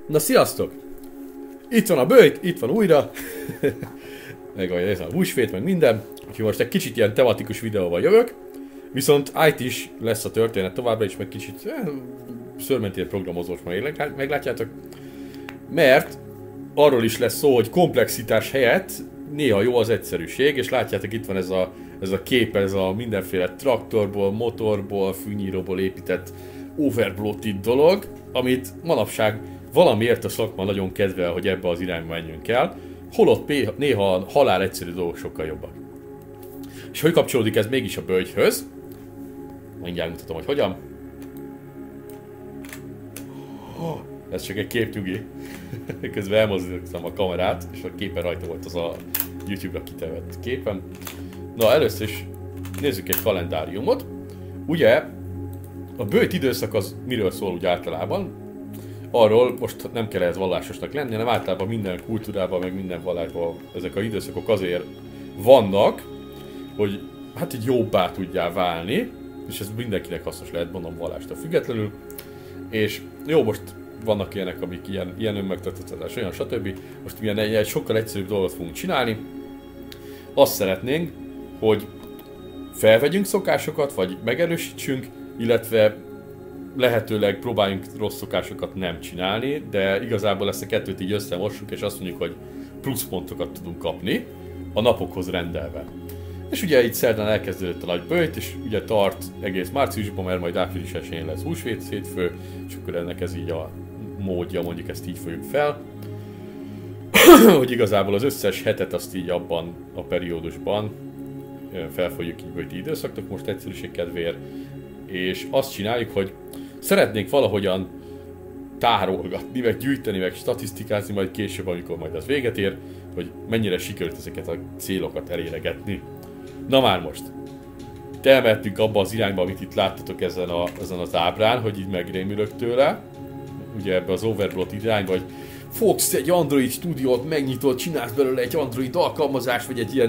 Na sziasztok! Itt van a böjt, itt van újra. Meg ez a húsvét, meg minden. Úgyhogy most egy kicsit ilyen tematikus videóval jövök. Viszont IT is lesz a történet továbbra is, meg kicsit szörmentél programozós majd meglátjátok. Mert arról is lesz szó, hogy komplexitás helyett néha jó az egyszerűség, és látjátok, itt van ez a kép, ez a mindenféle traktorból, motorból, fűnyíróból épített overbloated dolog, amit manapság valamiért a szakma nagyon kedvel, hogy ebbe az irányba menjünk el, holott néha halál egyszerű dolgok sokkal jobbak. És hogy kapcsolódik ez mégis a bölgyhöz? Mindjárt mutatom, hogy hogyan. Ez csak egy képnyugi. Közben elmozdítottam a kamerát, és a képen rajta volt az a YouTube-ra kitevett képen. Na, először is nézzük egy kalendáriumot. Ugye, a böjt időszak az miről szól úgy általában? Arról most nem kell ez vallásosnak lenni, hanem általában minden kultúrában, meg minden vallásban ezek az időszakok azért vannak, hogy hát így jobbá tudjál válni, és ez mindenkinek hasznos lehet, mondom, vallástól függetlenül. És jó, most vannak ilyenek, amik ilyen önmegtartatás, olyan stb. Most milyen egy sokkal egyszerűbb dolgot fogunk csinálni. Azt szeretnénk, hogy felvegyünk szokásokat, vagy megerősítsünk, illetve lehetőleg próbáljunk rossz szokásokat nem csinálni, de igazából ezt a kettőt így összemossuk, és azt mondjuk, hogy pluszpontokat tudunk kapni a napokhoz rendelve. És ugye itt szerdán elkezdődött a nagy böjt, és ugye tart egész márciusban, mert majd április 1-én lesz húsvét, hétfő, és akkor ennek ez így a módja, mondjuk ezt így fogjuk fel. Hogy igazából az összes hetet azt így abban a periódusban felfogjuk így böjti időszaknak, most egyszerűség kedvéért. És azt csináljuk, hogy szeretnénk valahogyan tárolgatni, meg gyűjteni, meg statisztikázni majd később, amikor majd az véget ér, hogy mennyire sikerült ezeket a célokat eléregetni. Na már most, elmehetünk abba az irányba, amit itt láttatok ezen az ábrán, hogy így megrémülök tőle. Ugye ebbe az overbloat irányba, hogy fogsz egy Android stúdiót, megnyitod, csinálsz belőle egy Android alkalmazást, vagy egy ilyen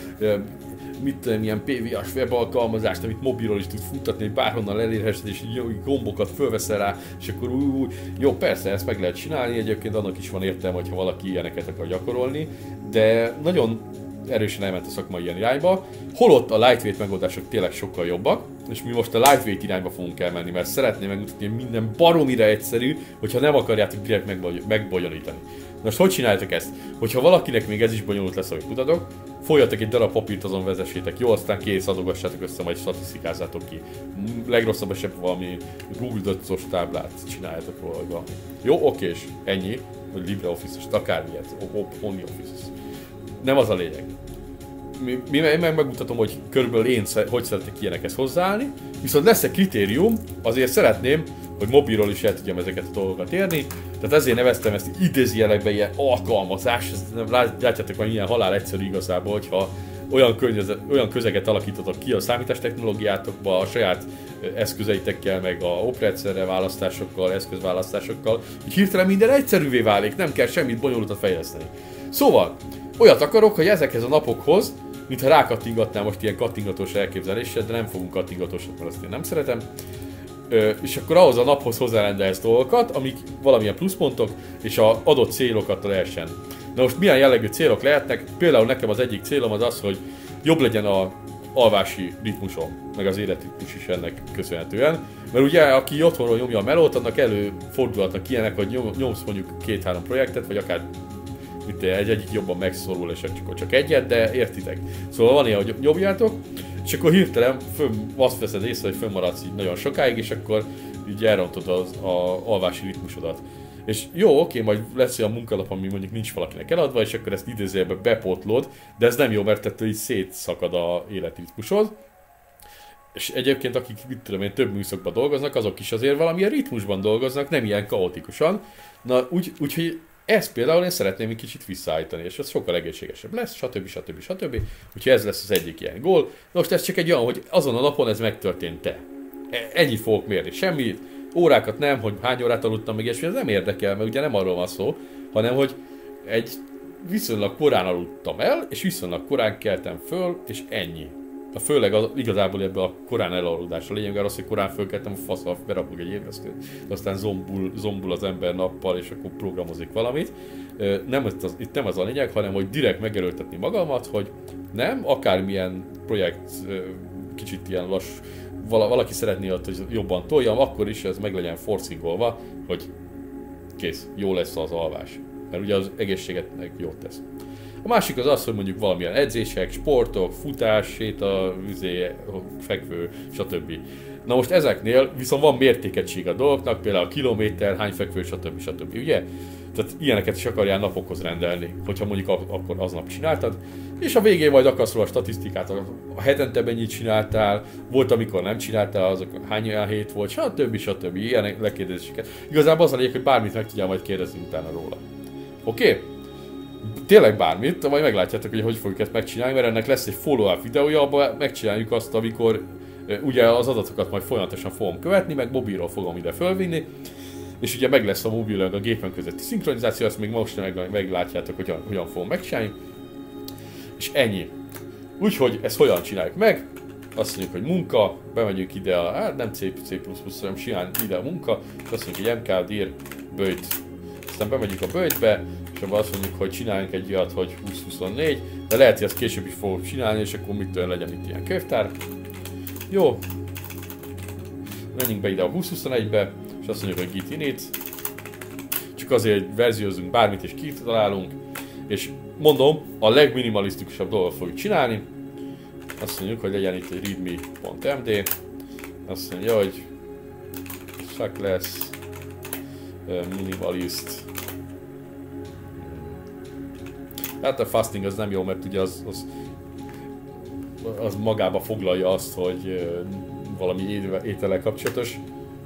ilyen PVA-s web alkalmazást, amit mobilról is tud futtatni, hogy bárhonnan elérhessed, és gombokat fölveszel rá, és akkor jó, persze, ezt meg lehet csinálni, egyébként annak is van értelme, hogyha valaki ilyeneket akar gyakorolni, de nagyon erősen elment a szakma ilyen irányba, holott a lightweight megoldások tényleg sokkal jobbak, és mi most a lightweight irányba fogunk elmenni, mert szeretném megmutatni, hogy minden baromira egyszerű, hogyha nem akarjátok direkt megbonyolítani. Most hogy csináljátok ezt? Hogyha valakinek még ez is bonyolult lesz, amit mutatok, folyjatok egy darab papírt, azon vezessétek, jó, aztán kész, adogassátok össze, majd statisztikázzátok ki. Legrosszabb esetben valami Google Docs-os táblát csináljátok róla. Jó, oké, és ennyi, vagy LibreOffice-os, akármilyet, OnlyOffice. Nem az a lényeg. Én megmutatom, hogy körülbelül én hogy szeretnék ilyenekhez hozzáállni, viszont lesz egy kritérium, azért szeretném, hogy mobilról is el tudjam ezeket a dolgokat érni, tehát ezért neveztem ezt idézőjelekbe ilyen alkalmazás, látjátok, hogy ilyen halál egyszerű igazából, hogyha olyan közeget alakítotok ki a számítástechnológiátokba, a saját eszközeitekkel, meg a operációra választásokkal, eszközválasztásokkal, hogy hirtelen minden egyszerűvé válik, nem kell semmit bonyolultat fejleszteni. Szóval, olyat akarok, hogy ezekhez a napokhoz, mintha rákattingatnám most ilyen kattingatós elképzeléssel, de nem fogunk kattingatósat, mert azt én nem szeretem. És akkor ahhoz a naphoz hozzárendelsz dolgokat, amik valamilyen pluszpontok, és az adott célokat lehessen. Na most milyen jellegű célok lehetnek? Például nekem az egyik célom az az, hogy jobb legyen az alvási ritmusom, meg az életritmus is ennek köszönhetően. Mert ugye, aki otthonról nyomja a melót, annak előfordulhatnak ilyenek, hogy nyomsz mondjuk 2-3 projektet, vagy akár egyik jobban megszorul, és csak egyet, de értitek. Szóval van ilyen, hogy nyomjátok, és akkor hirtelen azt veszed észre, hogy fönnmaradsz így nagyon sokáig, és akkor így elrontod az alvási ritmusodat. És jó, oké, majd lesz olyan munkalap, ami mondjuk nincs valakinek eladva, és akkor ezt idézőjelben bepótlod, de ez nem jó, mert ettől így szétszakad az életritmusod. És egyébként akik, mit tudom én, több műszakban dolgoznak, azok is azért valamilyen ritmusban dolgoznak, nem ilyen kaotikusan. Na, úgyhogy ezt például én szeretném egy kicsit visszaállítani, és az sokkal egészségesebb lesz, stb. Úgyhogy ez lesz az egyik ilyen gól. Most ez csak egy olyan, hogy azon a napon ez megtörtént-e. Ennyit fogok mérni, semmi órákat nem, hogy hány órát aludtam meg, és ez nem érdekel, mert ugye nem arról van szó, hanem hogy egy viszonylag korán aludtam el, és viszonylag korán keltem föl, és ennyi. főleg igazából ebbe a korán elaludás. A lényeg az, hogy korán fölkeltem, a faszal berakok egy ébresztőt, aztán zombul az ember nappal, és akkor programozik valamit. Itt nem az a lényeg, hanem hogy direkt megerőltetni magamat, hogy nem, akármilyen projekt kicsit ilyen lass, valaki szeretné, hogy jobban toljam, akkor is ez meg legyen forcingolva, hogy kész, jó lesz az alvás. Mert ugye az egészségetnek jót tesz. A másik az, hogy mondjuk valamilyen edzések, sportok, futás, séta, fekvő, stb. Na most ezeknél viszont van mértékegység a dolgoknak, például a kilométer, hány fekvő, stb. Ugye? Tehát ilyeneket is akarjál napokhoz rendelni, hogyha mondjuk akkor aznap csináltad, és a végén majd akarsz róla a statisztikát, a hetente mennyit csináltál, volt amikor nem csináltál, azok hány olyan hét volt, stb. Ilyen lekérdezéseket. Igazából az a lényeg, hogy bármit meg tudjál majd kérdezni utána róla. Oké? Tényleg bármit, majd meglátjátok, hogy fogjuk ezt megcsinálni, mert ennek lesz egy follow-up videója, abban megcsináljuk azt, amikor ugye az adatokat majd folyamatosan fogom követni, meg mobilról fogom ide fölvinni, és ugye meg lesz a mobil a gépen közötti szinkronizáció, azt még most meglátjátok, hogy hogyan fogom megcsinálni. És ennyi. Úgyhogy ezt hogyan csináljuk meg? Azt mondjuk, hogy munka, bemegyünk ide nem C++, hanem simán ide a munka, azt mondjuk, hogy mk dir böjt. Aztán bemegyünk a böjtbe, és abban azt mondjuk, hogy csináljunk egy olyat, hogy 2024, de lehet, hogy ezt később is fogok csinálni, és akkor mitől legyen itt ilyen könyvtár. Jó. Menjünk be ide a 2021-be, és azt mondjuk, hogy git init. Csak azért, hogy verziózzunk bármit és kitalálunk. És mondom, a legminimalisztikusabb dolgot fogjuk csinálni. Azt mondjuk, hogy legyen itt egy readme.md. Azt mondja, hogy csak lesz minimalist. Hát a fasting az nem jó, mert ugye az magába foglalja azt, hogy valami étellel kapcsolatos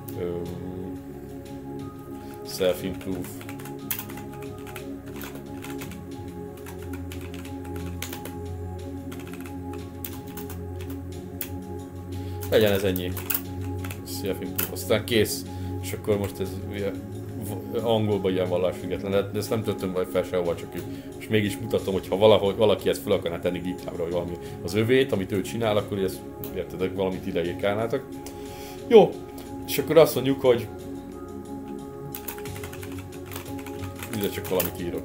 self-improve. Legyen ez ennyi. Self-improve. Aztán kész. És akkor most ez ugye, angolban ilyen vallásfüggetlen, de ezt nem töltöm majd fel sehova, csak és mégis mutatom, hogy ha valaki ezt fel akarná tenni GitHubra, vagy valami az övét, amit ő csinál, akkor ezt értedek, valamit ide írkálnátok. Jó, és akkor azt mondjuk, hogy ide csak valamit írok.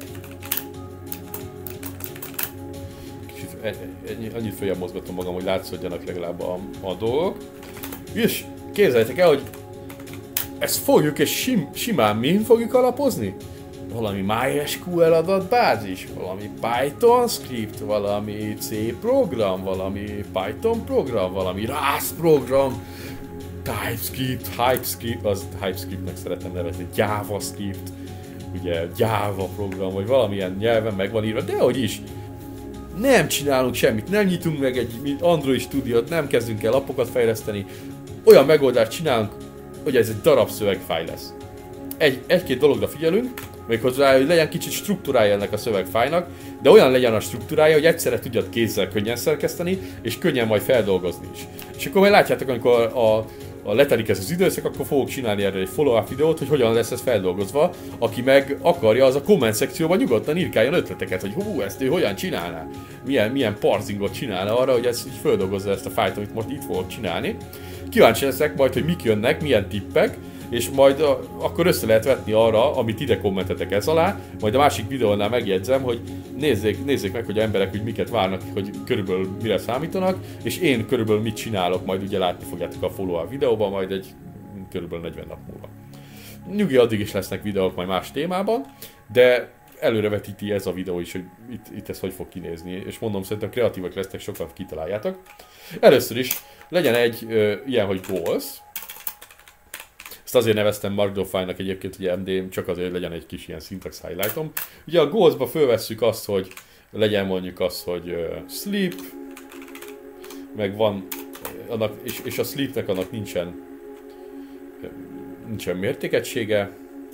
Kicsit annyit följebb mozgatom magam, hogy látszódjanak legalább a dolgok. És képzeljétek el, hogy ezt fogjuk, és simán min fogjuk alapozni? Valami MySQL adatbázis, valami Python script, valami C program, valami Python program, valami Rust program, TypeScript, az TypeScriptnek szeretem nevezni, JavaScript, ugye Java program, vagy valamilyen nyelven meg van írva, de hogy is. Nem csinálunk semmit, nem nyitunk meg egy Android Studiót, nem kezdünk el lapokat fejleszteni, olyan megoldást csinálunk, hogy ez egy darab szövegfájl lesz. Egy-két dologra figyelünk, méghozzá, hogy legyen kicsit struktúrája ennek a szövegfájlnak, de olyan legyen a struktúrája, hogy egyszerre tudjad kézzel könnyen szerkeszteni, és könnyen majd feldolgozni is. És akkor majd látjátok, amikor a letelik ez az időszak, akkor fogok csinálni erre egy follow-up videót, hogy hogyan lesz ez feldolgozva. Aki meg akarja, az a komment szekcióban nyugodtan írkáljon ötleteket, hogy ezt ő hogyan csinálná. Milyen parsingot csinálna arra, hogy ez így feldolgozza ezt a fájlt, amit most itt fogok csinálni. Kíváncsi leszek majd, hogy mik jönnek, milyen tippek, és majd akkor össze lehet vetni arra, amit ide kommentetek ez alá, majd a másik videónál megjegyzem, hogy nézzék meg, hogy az emberek hogy miket várnak, hogy körülbelül mire számítanak, és én körülbelül mit csinálok, majd ugye látni fogjátok a follow-up videóban, majd egy körülbelül 40 nap múlva. Nyugi, addig is lesznek videók majd más témában, de előrevetíti ez a videó is, hogy itt ez hogy fog kinézni, és mondom, szerintem kreatívak lesznek, sokan kitaláljátok. Először is legyen egy ilyen, hogy goals. Ezt azért neveztem Markdown file-nak egyébként, ugye MD, csak azért, hogy legyen egy kis ilyen syntax highlightom. Ugye a goals-ba fölvesszük azt, hogy legyen mondjuk az, hogy sleep, meg van, annak, és a sleepnek annak nincsen mértékegysége.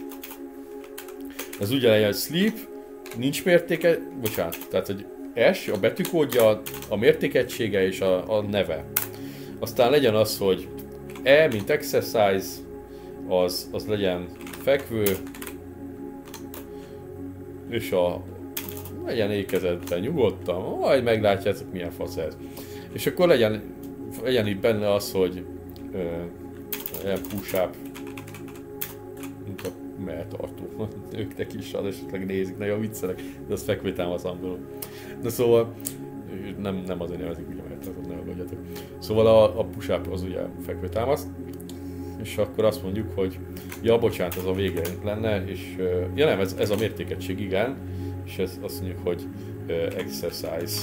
Ez ugye legyen, hogy sleep, nincs mértéke, bocsánat, tehát hogy S, a betűkódja, a mértékegysége és a neve. Aztán legyen az, hogy E, mint exercise, az legyen fekvő, és legyen ékezetben nyugodtan, majd meglátjátok milyen fasz ez. És akkor legyen itt benne az, hogy ilyen push-up, mint a melltartó. Őknek is az esetleg nézik, nagyon viccelek, de az fekvétámasz angolul. De szóval, nem azért nevezik, ugye melltartót, ne aggódjatok. Szóval a push-up az ugye fekvétámasz, és akkor azt mondjuk, hogy ja, bocsánat, ez a vége lenne, és ja nem, ez a mértékegység, igen, és ez azt mondjuk, hogy exercise.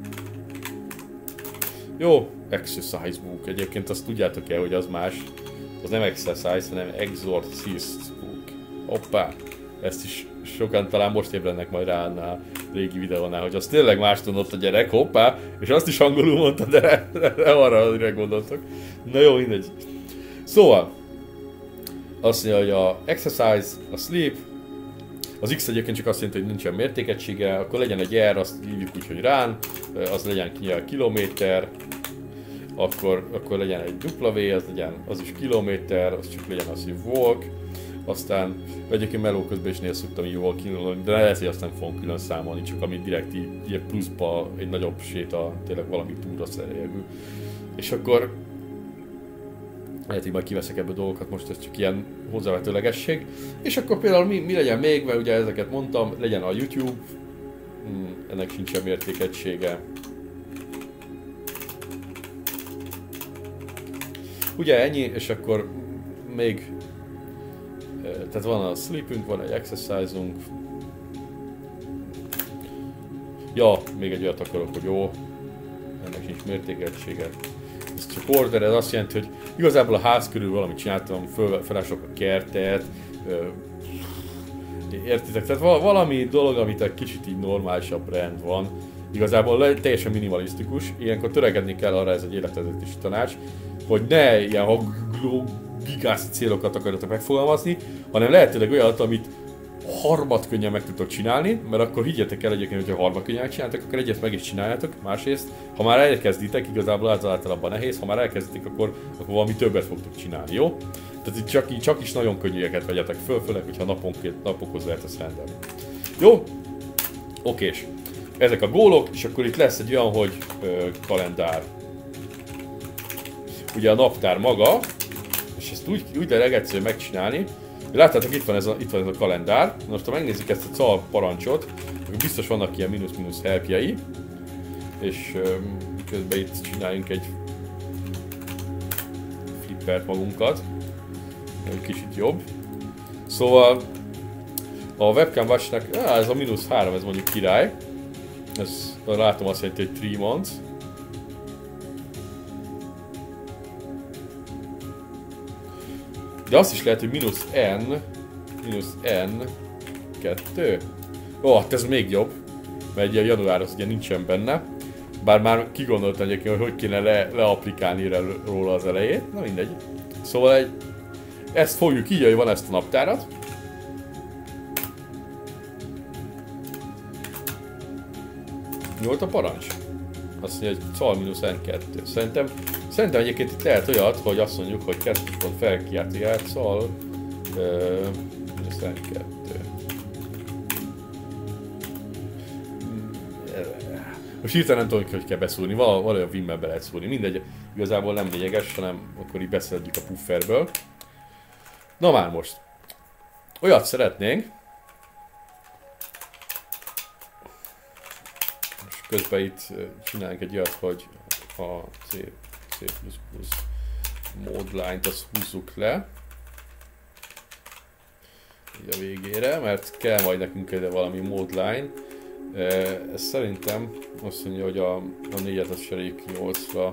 Jó, exercise book. Egyébként azt tudjátok el, hogy az más. Az nem exercise, hanem exorcist book. Hoppá! Ezt is sokan talán most ébrednek majd rá a régi videónál, hogy az tényleg más tudott a gyerek, hoppá! És azt is angolul mondta, de nem arra gondoltok. Na jó, mindegy. Szóval, azt mondja, hogy a exercise, a sleep, az X egyébként csak azt jelenti, hogy nincsen mértékegysége, akkor legyen egy R, azt hívjuk úgy, hogy run, az legyen kilométer, akkor legyen egy W, az is kilométer, az csak legyen az, hogy walk, aztán egyébként meló közben is néha szoktam így walking, de lehet, hogy azt nem fogom külön számolni, csak amit direkt így pluszba egy nagyobb séta, tényleg valami túra szerelgő. És akkor lehet, hogy majd kiveszek ebből dolgokat, most ez csak ilyen hozzávetőlegesség. És akkor például mi legyen még, mert ugye ezeket mondtam, legyen a YouTube, ennek sincsen mértékegysége. Ugye ennyi, és akkor még, tehát van a sleepünk, van egy exercise-unk. Ja, még egy olyat akarok, hogy jó, ennek sincs mértékegysége. Ez csak order, ez azt jelenti, hogy igazából a ház körül valamit csináltam, felások a kertet, értitek? Tehát valami dolog, amit egy kicsit így normálisabb rend van. Igazából teljesen minimalisztikus, ilyenkor töregedni kell arra, ez egy életvezetési tanács, hogy ne ilyen gigászi célokat akarjatok megfogalmazni, hanem lehetőleg olyat, amit harmadkönnyen meg tudtok csinálni, mert akkor higgyetek el egyébként, hogyha harmadkönnyen megcsináltok, akkor egyet meg is csináljátok, másrészt, ha már elkezditek, igazából az általában nehéz, ha már elkezditek, akkor valami többet fogtok csinálni, jó? Tehát itt csak is nagyon könnyűeket vegyetek föl, főleg, hogyha napokhoz lehet ezt rendelni. Jó? Okés. Ezek a gólok, és akkor itt lesz egy olyan, hogy kalendár. Ugye a naptár maga, és ezt úgy de legegyszerűen megcsinálni. Láttátok, itt van ez a kalendár. Most ha megnézzük ezt a cal parancsot, akkor biztos vannak ilyen mínusz-mínusz helpjei. És közben itt csináljunk egy flippert magunkat. Egy kicsit jobb. Szóval a webcam watchnak, ez a -3, ez mondjuk király. Ez látom azt jelenti, hogy 3 months. De azt is lehet, hogy -n2. Ó, hát ez még jobb, mert ugye a január az ugye nincsen benne. Bár már kigondoltam egyébként, hogy kéne leapplikálni róla az elejét. Na mindegy. Szóval ezt fogjuk így, hogy van ezt a naptárat. Mi volt a parancs? Azt mondja, hogy cal -n2. Szerintem egyébként itt lehet olyat, hogy azt mondjuk, hogy kettőspont felkiáltja cal -n2. Most hirtelen nem tudom, hogy kell beszúrni, valami Wimmel be lehet szúrni. Mindegy, igazából nem lényeges, hanem akkor így beszedjük a pufferből. Na már most. Olyat szeretnénk. És közben itt csinálunk egy olyat, hogy a C++ modline-t azt húzzuk le. Így a végére, mert kell majd nekünk ide valami modline. Ez szerintem azt mondja, hogy a 4-et azt cseréljük 8-ra.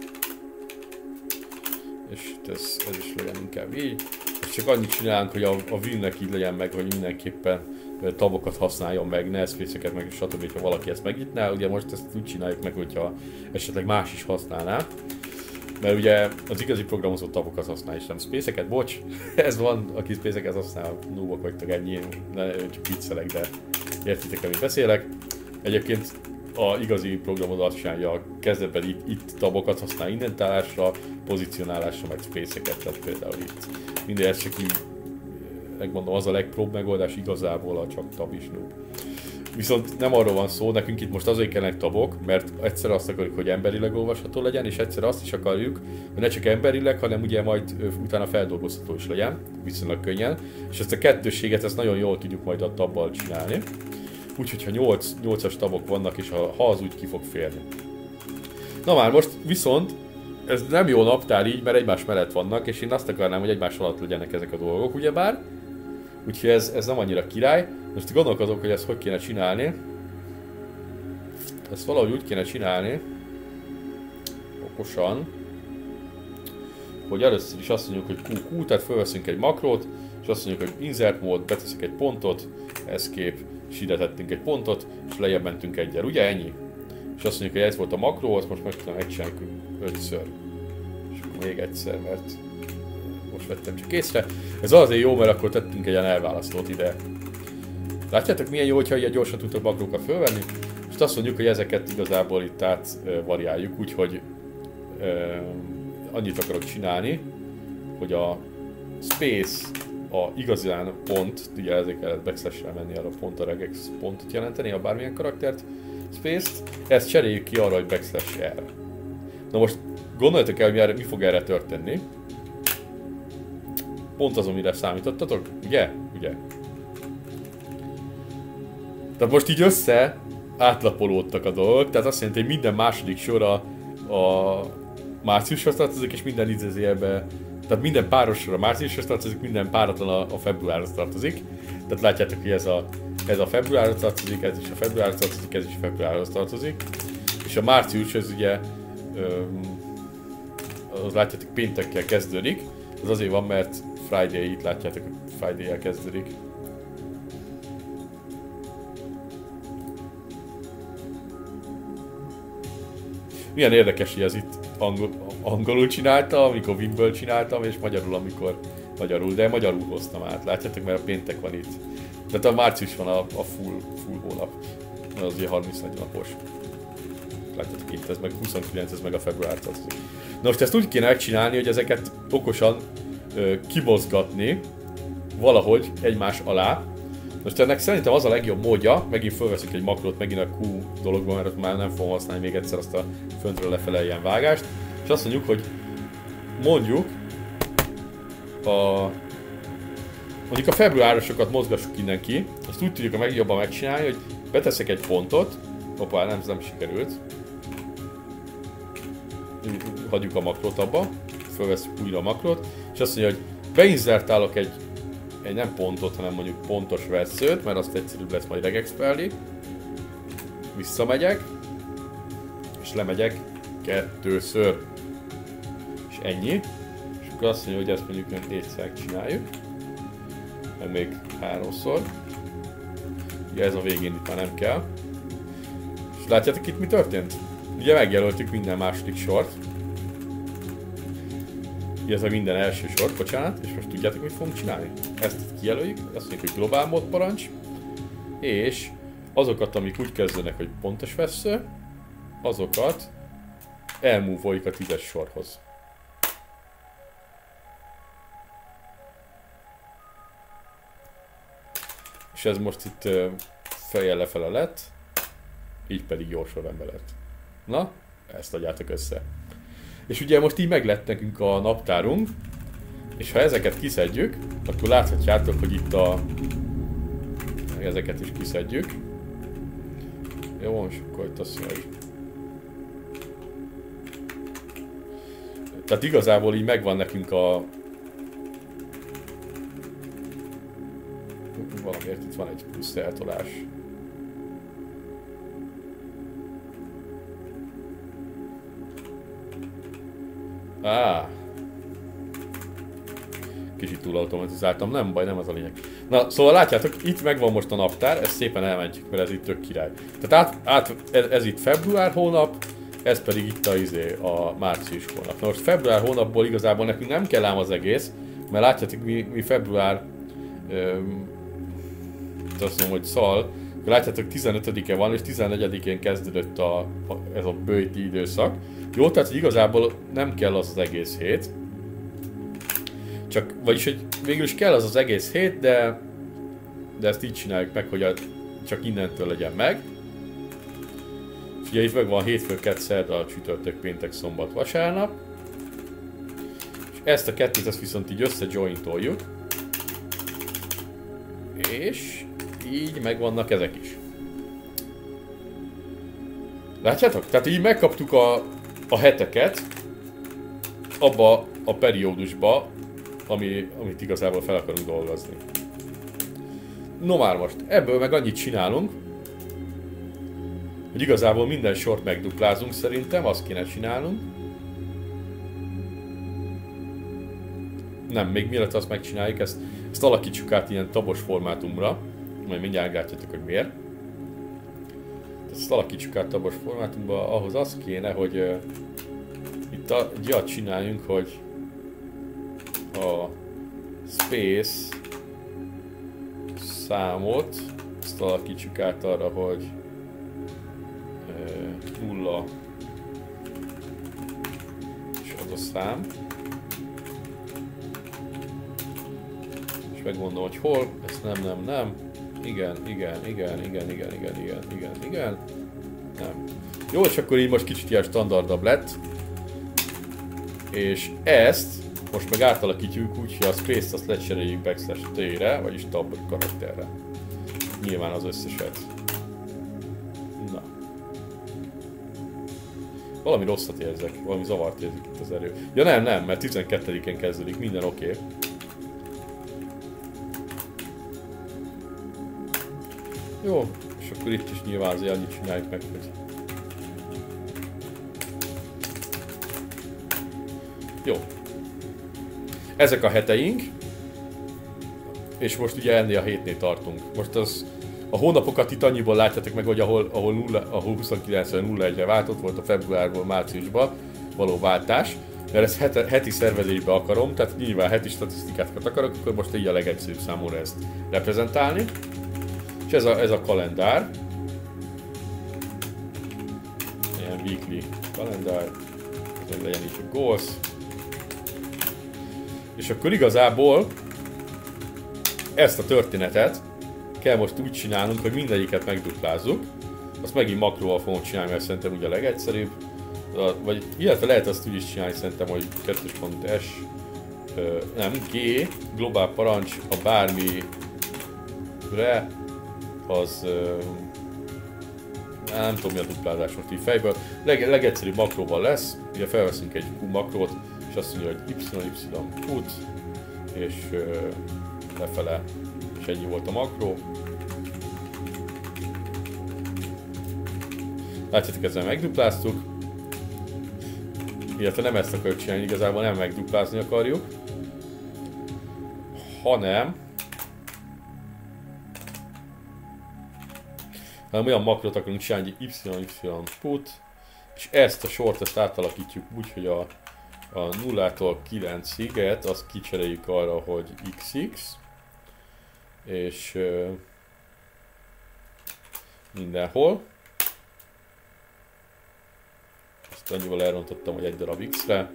És itt ez is legyen inkább így. És csak annyit csinálunk, hogy a Vim-nek így legyen meg, hogy mindenképpen tabokat használjon meg, NetSpace-eket meg, stb. Ha valaki ezt megnyitná. Ugye most ezt úgy csináljuk meg, hogyha esetleg más is használná. Mert ugye az igazi programozó tabokat használ, és nem space-eket, bocs, ez van, aki space-eket használ, nóbok vagytok, ennyi, csak viccelek, de értitek, amit beszélek. Egyébként a igazi programozó azt csinálja, a kezdetben itt tabokat használ indentálásra, pozicionálásra, meg space-eket, tehát például itt. Minden ez csak így, megmondom, az a legprób megoldás igazából, a csak tab is noob. Viszont nem arról van szó, nekünk itt most azért kellenek tabok, mert egyszer azt akarjuk, hogy emberileg olvasható legyen, és egyszer azt is akarjuk, hogy ne csak emberileg, hanem ugye majd utána feldolgozható is legyen, viszonylag könnyen. És ezt a kettősséget ezt nagyon jól tudjuk majd a tabbal csinálni. Úgyhogy ha 8-as tabok vannak, és ha az úgy ki fog férni. Na már most viszont ez nem jó naptár így, mert egymás mellett vannak, és én azt akarnám, hogy egymás alatt legyenek ezek a dolgok, ugyebár. Úgyhogy ez nem annyira király. Most gondolkozok, hogy ezt hogy kéne csinálni. Ezt valahogy úgy kéne csinálni, okosan, hogy először is azt mondjuk, hogy QQ, tehát felveszünk egy makrót, és azt mondjuk, hogy insert mód, beteszek egy pontot, escape, és ide tettünk egy pontot, és lejjebb mentünk egyel, ugye ennyi? És azt mondjuk, hogy ez volt a makró, azt most meg tudom megcsinálni 5-ször. És akkor még egyszer, mert most vettem csak észre. Ez azért jó, mert akkor tettünk egy ilyen elválasztót ide. Látjátok milyen jó, hogyha ilyen gyorsan tudtok makrókat fölvenni? És azt mondjuk, hogy ezeket igazából itt variáljuk, úgyhogy annyit akarok csinálni, hogy a space a igazán pont, ugye ezért kellett backslash-re menni, arra pont a regex pontot jelenteni, a bármilyen karaktert, space-t, ezt cseréljük ki arra, hogy backslash r. Na most gondoljatok el, hogy mi fog erre történni. Pont azon, mire számítottatok, ugye? Ugye? Tehát most így össze átlapolódtak a dolgok, tehát azt jelenti, hogy minden második sor a márciushoz tartozik, és minden idézőjelbe, tehát minden páros sor a márciushoz tartozik, minden páratlan a februárhoz tartozik. Tehát látjátok, hogy ez a februárhoz tartozik, ez is a februárhoz tartozik, ez is a februárhoz tartozik. És a március, ez ugye, az látjátok, péntekkel kezdődik. Ez azért van, mert Friday, itt látjátok, hogy Friday-el kezdődik. Milyen érdekes, hogy ez itt angolul csináltam, amikor Wimből csináltam, és magyarul, amikor magyarul, de magyarul hoztam át. Látjátok, mert a péntek van itt. Tehát a március van a full hónap. Az ugye 34 napos. Látjátok itt, ez meg 29, ez meg a február tartozik. Na most ezt úgy kéne megcsinálni, hogy ezeket okosan kimozgatni valahogy egymás alá. Most ennek szerintem az a legjobb módja, megint felveszünk egy makrót megint a Q dologban, mert már nem fogom használni még egyszer azt a föntről lefele ilyen vágást. És azt mondjuk, hogy mondjuk a februárosokat mozgassuk innen ki. Azt úgy tudjuk a legjobban megcsinálni, hogy beteszek egy pontot. Hoppá, nem sikerült. Hagyjuk a makrót abba, felveszünk újra a makrót, és azt mondja, hogy beinzertálok egy nem pontot, hanem mondjuk pontos veszőt, mert azt egyszerűbb lesz majd regexpelni. Visszamegyek, és lemegyek 2-ször. És ennyi. És akkor azt mondja, hogy ezt mondjuk 4-szer csináljuk. Meg még 3-szor. Ugye ez a végén itt már nem kell. És látjátok itt mi történt? Ugye megjelöltük minden második sort. Ez a minden első sor, bocsánat, és most tudjátok, mit fogunk csinálni? Ezt kijelöljük, azt mondjuk, hogy globál mód parancs, és azokat, amik úgy kezdenek, hogy pontos vesző, azokat elmúvoljuk a 10-es sorhoz. És ez most itt fejjel lefele lett, így pedig jó sorrendben lett. Na, ezt adjátok össze. És ugye most így meglett nekünk a naptárunk, és ha ezeket kiszedjük, akkor láthatjátok, hogy itt ezeket is kiszedjük. Jó, és akkor itt azt mondja, hogy... Tehát igazából így megvan nekünk a... Valamiért itt van egy plusz eltolás. Kicsit túl automatizáltam, nem baj, nem az a lényeg. Na, szóval látjátok, itt megvan most a naptár, ezt szépen elmentjük, mert ez itt tök király. Tehát ez itt február hónap, ez pedig itt a március hónap. Na most február hónapból igazából nekünk nem kell ám az egész, mert látjátok, mi február, azt mondom, hogy szal, látjátok 15-e van, és 14-én kezdődött ez a bőti időszak. Jó, tehát hogy igazából nem kell az egész hét. Vagyis, hogy végül is kell az egész hét, de ezt így csináljuk meg, hogy csak innentől legyen meg. És ugye itt meg van hétfő, kedd, szerda, csütörtök, péntek, szombat, vasárnap. És ezt a kettőt ezt viszont így összejointoljuk. És így megvannak ezek is. Látjátok? Tehát így megkaptuk a heteket abba a periódusba, amit igazából fel akarunk dolgozni. No már most, ebből meg annyit csinálunk, hogy igazából minden sort megduplázunk szerintem, azt kéne csinálnunk. Nem, még mielőtt azt megcsináljuk, ezt alakítsuk át ilyen tabos formátumra, majd mindjárt látjátok, hogy miért. Ezt alakítsuk át tabos formátumba, ahhoz az kéne, hogy itt egy olyat csináljunk, hogy a space számot, ezt alakítsuk át arra, hogy 0 és az a szám. És megmondom, hogy hol, ezt nem. Igen. Nem. Jó, és akkor így most kicsit ilyen standardabb lett. És ezt most meg átalakítjuk úgy, hogy a space-t azt lecseréljük backslash t-re, vagyis tab karakterre. Nyilván az összeset. Na. Valami rosszat érzek, valami zavart érzek itt az erő. Ja nem, mert 12-én kezdődik, minden oké. Jó, és akkor itt is nyilván azért annyit csináljuk meg, hogy... Jó. Ezek a heteink. És most ugye ennél a hétnél tartunk. Most a hónapokat itt annyiból látjátok meg, hogy ahol 29-ről 01-re váltott volt a februárból márciusba való váltás. Mert ezt heti szervezésbe akarom, tehát nyilván heti statisztikákat akarok, akkor most így a legegyszerűbb számomra ezt reprezentálni. És ez a kalendár. Ilyen weekly kalendár. Legyen is a goals. És akkor igazából ezt a történetet kell most úgy csinálnunk, hogy mindegyiket megduplázzuk. Azt megint makróval fogom csinálni, mert szerintem ugye a legegyszerűbb. Vagy illetve lehet azt úgy is csinálni szerintem, hogy 2.s nem, G, globál parancs a bármire, az nem tudom mi a duplázás most így fejből. Legegyszerűbb makróval lesz, ugye felveszünk egy Q makrót, és azt mondja, hogy y put, és lefele, és ennyi volt a makró. Látjátok, ezzel megdupláztuk. Illetve nem ezt akarjuk csinálni, igazából nem megduplázni akarjuk, hanem olyan makrot akarunk csinálni, hogy y put, és ezt a sort ezt átalakítjuk úgy, hogy a 0-tól 9-ig azt kicseréljük arra, hogy xx, és mindenhol. Ezt annyival elrontottam, hogy egy darab x-re,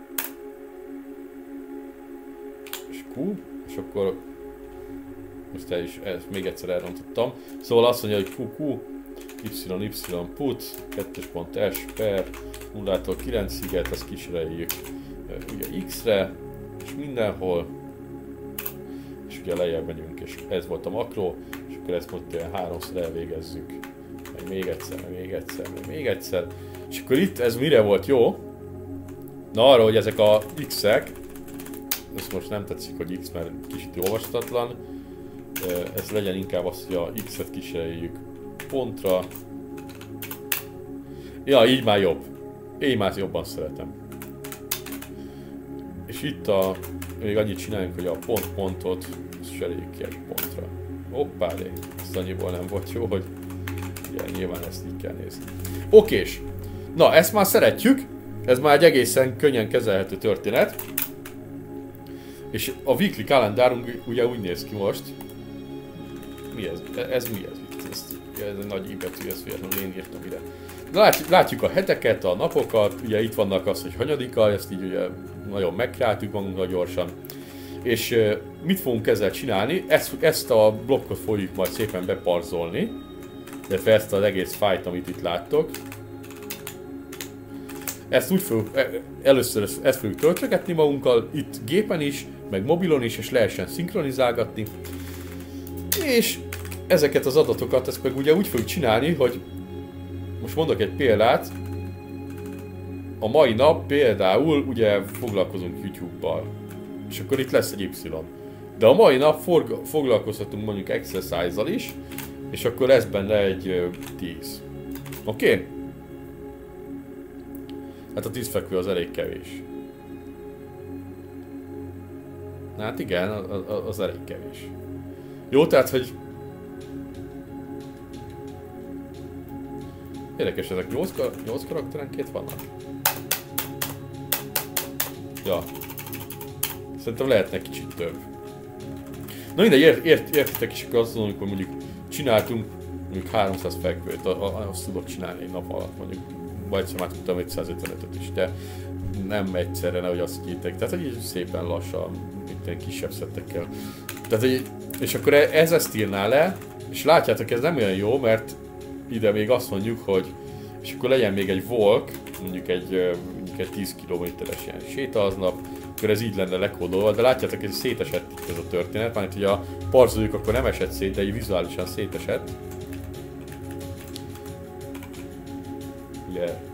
és q, és akkor most ezt még egyszer elrontottam. Szóval azt mondja, hogy qq, y put, 2.s per 0-tól 9-ig, azt kicseréljük ugye x-re, és mindenhol, és ugye lejjebb megyünk, és ez volt a makró, és akkor ezt most ilyen 3-szor elvégezzük, meg még egyszer, és akkor itt ez mire volt jó? Na arra, hogy ezek a x-ek, ez most nem tetszik, hogy x, mert kicsit olvastatlan, ez legyen inkább az, hogy a x-et kíséreljük pontra. Ja, így már jobb. Én már jobban szeretem. És itt még annyit csináljunk, hogy a pontot cseréljük ki egy pontra. Hoppálé, ezt annyiból nem volt jó, hogy ugye, nyilván ezt így kell nézni. Okés. Na, ezt már szeretjük. Ez már egy egészen könnyen kezelhető történet. És a weekly kalendárunk ugye úgy néz ki most. Mi ez? Ez mi ez? Ez egy nagy íbetű, ez véletlenül én írtam ide. Na, látjuk a heteket, a napokat, ugye itt vannak az, hogy hanyadika, ezt így ugye nagyon megkreáltuk magunkra gyorsan. És mit fogunk ezzel csinálni? Ezt a blokkot fogjuk majd szépen beparzolni. illetve ezt az egész fájt, amit itt láttok. Ezt úgy fogjuk, először ezt fogjuk töltögetni magunkkal, itt gépen is, meg mobilon is, és lehessen szinkronizálgatni. És ezeket az adatokat, ezt meg ugye úgy fogjuk csinálni, hogy most mondok egy példát. A mai nap például ugye foglalkozunk YouTube-bal, és akkor itt lesz egy Y. De a mai nap foglalkozhatunk mondjuk exercise-zal is, és akkor lesz benne egy 10. Oké? Okay? Hát a 10 fekvő az elég kevés. Hát igen, az elég kevés. Jó, tehát, hogy... Érdekes, ezek 8 karakterenként vannak? Ja. Szerintem lehetne kicsit több. Na mindegy, értitek is, akkor azt mondom, amikor mondjuk csináltunk mondjuk 300 fekvőt, azt tudok csinálni egy nap alatt mondjuk. Vagy egyszer már tudtam 155-öt is, de nem egyszerre, nehogy azt hitték. Tehát, hogy így szépen lassan, mint kisebb szettekkel. Tehát, és akkor ez ezt írná le, és látjátok, ez nem olyan jó, mert ide még azt mondjuk, hogy és akkor legyen még egy walk, mondjuk egy 10 km-es ilyen séta aznap, akkor ez így lenne lekódolva, de látjátok, ez szétesett itt ez a történet, mert hogy a parzoljuk akkor nem esett szét, de így vizuálisan szétesett. Ugye...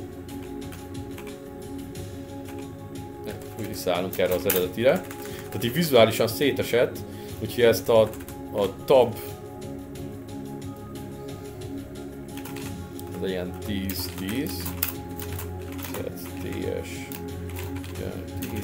Úgy visszaállunk erre az eredetire. Tehát így vizuálisan szétesett, úgyhogy ezt a tab... Ez ilyen 10-10. Ez TS... 10...